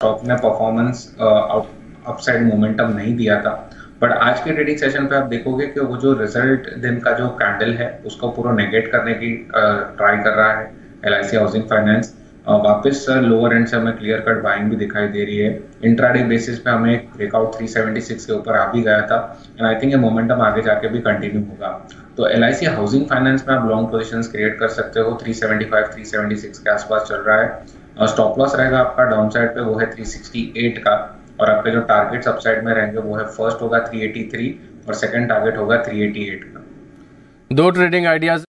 Stock ने performance upside momentum नहीं दिया था, बट आज के ट्रेडिंग सेशन पे आप देखोगे कि वो जो रिजल्ट दिन का जो कैंडल है उसको पूरा नेगेट करने की ट्राई कर रहा है एलआईसी हाउसिंग फाइनेंस। वापस लोअर एंड से हमें क्लियर कट बाइंग भी दिखाई दे रही है। इंट्राडे बेसिस पे हमें एक ब्रेकआउट 376 के ऊपर आ भी गया था एंड आई थिंक ये मोमेंटम आगे जाके भी कंटिन्यू होगा। तो एलआईसी हाउसिंग फाइनेंस में आप लॉन्ग पोजीशंस क्रिएट कर सकते हो। 375 376 के आसपास चल रहा है। स्टॉप लॉस रहेगा आपका डाउन साइड पे, वो है 368 का, और आपके जो टारगेट्स अपसाइड में रहेंगे वो है फर्स्ट होगा 383 और सेकंड टारगेट होगा 388 का। दो ट्रेडिंग आइडियाज